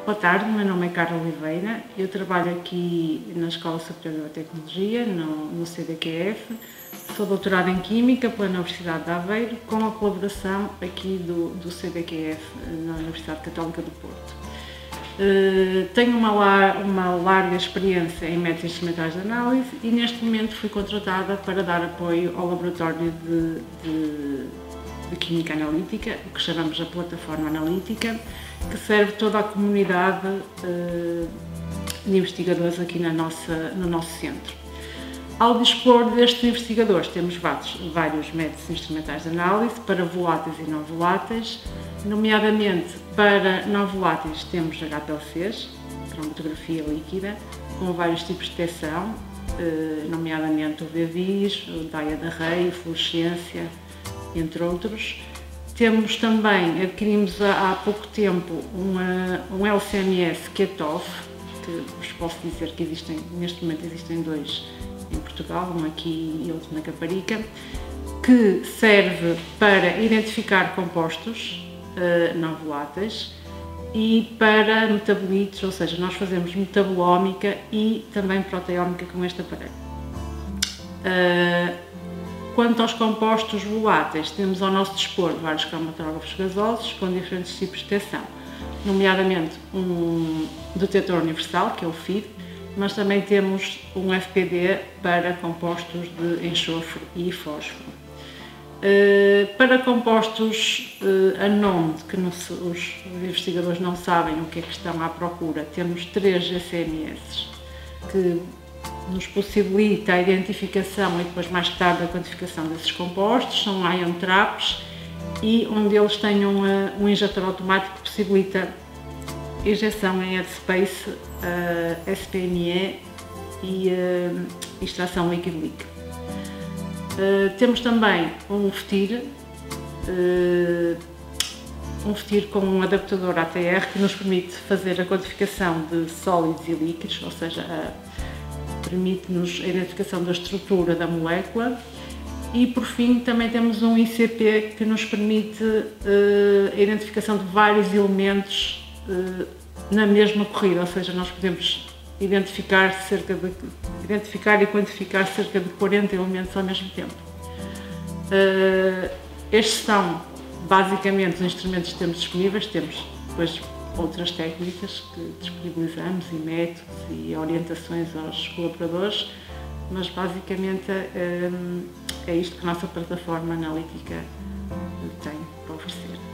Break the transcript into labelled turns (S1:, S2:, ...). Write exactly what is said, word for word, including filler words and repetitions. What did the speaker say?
S1: Boa tarde, meu nome é Carla Oliveira, eu trabalho aqui na Escola Superior de Tecnologia, no, no C D Q F, sou doutorada em Química pela Universidade de Aveiro, com a colaboração aqui do, do C D Q F na Universidade Católica do Porto. Uh, tenho uma, lar, uma larga experiência em métodos instrumentais de análise e neste momento fui contratada para dar apoio ao laboratório de, de, de Química Analítica, o que chamamos a Plataforma Analítica, que serve toda a comunidade uh, de investigadores aqui na nossa, no nosso centro. Ao dispor destes investigadores, temos vários, vários métodos instrumentais de análise para voláteis e não voláteis, nomeadamente para não voláteis temos H P L Cs, cromatografia líquida, com vários tipos de detecção, uh, nomeadamente o V V Is, o Diode Array, fluorescência, entre outros. Temos também, adquirimos há, há pouco tempo uma, um L C M S Q-TOF, que vos posso dizer que existem, neste momento existem dois em Portugal, um aqui e outro na Caparica, que serve para identificar compostos uh, não voláteis e para metabolitos, ou seja, nós fazemos metabolómica e também proteómica com este aparelho. Uh, Quanto aos compostos voláteis, temos ao nosso dispor vários cromatógrafos gasosos com diferentes tipos de detecção, nomeadamente um detector universal, que é o F I D, mas também temos um F P D para compostos de enxofre e fósforo. Uh, para compostos uh, unknown, que não se, os investigadores não sabem o que é que estão à procura, temos três G C M S que nos possibilita a identificação e depois mais tarde a quantificação desses compostos, são ion traps e um deles tem um, um injetor automático que possibilita injeção em headspace, uh, S P M E e uh, extração líquido-líquido. Uh, temos também um F T I R, uh, um F T I R com um adaptador A T R que nos permite fazer a quantificação de sólidos e líquidos, ou seja, a permite-nos a identificação da estrutura da molécula e, por fim, também temos um I C P que nos permite uh, a identificação de vários elementos uh, na mesma corrida, ou seja, nós podemos identificar, cerca de, identificar e quantificar cerca de quarenta elementos ao mesmo tempo. Uh, estes são, basicamente, os instrumentos que temos disponíveis, temos depois outras técnicas que disponibilizamos e métodos e orientações aos colaboradores, mas basicamente é, é isto que a nossa plataforma analítica tem para oferecer.